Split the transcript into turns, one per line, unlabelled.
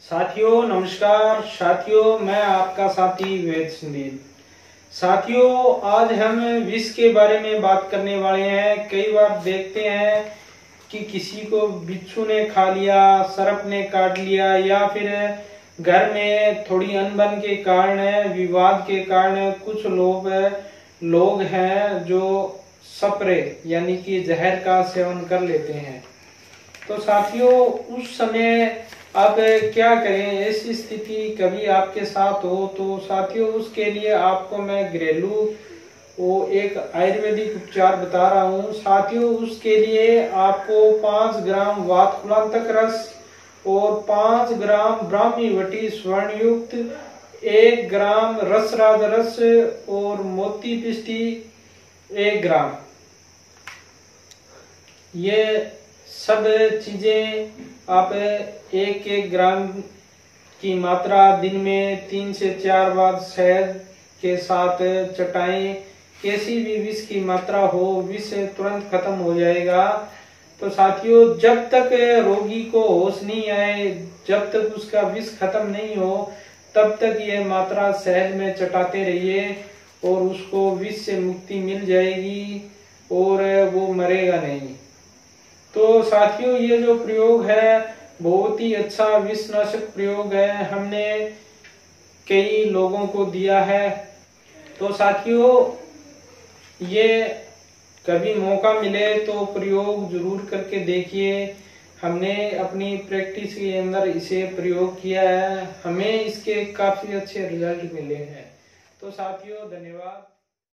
साथियों नमस्कार। साथियों मैं आपका साथी वेद संदीप। साथियों आज हम विष के बारे में बात करने वाले हैं। कई बार देखते हैं कि किसी को बिच्छू ने खा लिया, सर्प ने काट लिया, या फिर घर में थोड़ी अनबन के कारण, विवाद के कारण कुछ लोग हैं जो स्प्रे यानी कि जहर का सेवन कर लेते हैं। तो साथियों उस समय आप क्या करें, ऐसी स्थिति कभी आपके साथ हो तो साथियों उसके लिए आपको मैं घरेलू एक आयुर्वेदिक उपचार बता रहा हूँ। साथियों उसके लिए आपको 5 ग्राम वातकुलांतक रस और 5 ग्राम ब्राह्मी वटी स्वर्ण युक्त, 1 ग्राम रसराज रस और मोती पिष्टी 1 ग्राम, ये सब चीजें आप 1-1 ग्राम की मात्रा दिन में 3 से 4 बार शहद के साथ चटाएं। कैसी भी विष की मात्रा हो, विष तुरंत खत्म हो जाएगा। तो साथियों जब तक रोगी को होश नहीं आए, जब तक उसका विष खत्म नहीं हो, तब तक ये मात्रा शहद में चटाते रहिए और उसको विष से मुक्ति मिल जाएगी और वो मरेगा नहीं। तो साथियों ये जो प्रयोग है बहुत ही अच्छा विषनाशक प्रयोग है, हमने कई लोगों को दिया है। तो साथियों ये कभी मौका मिले तो प्रयोग जरूर करके देखिए। हमने अपनी प्रैक्टिस के अंदर इसे प्रयोग किया है, हमें इसके काफी अच्छे रिजल्ट मिले हैं। तो साथियों धन्यवाद।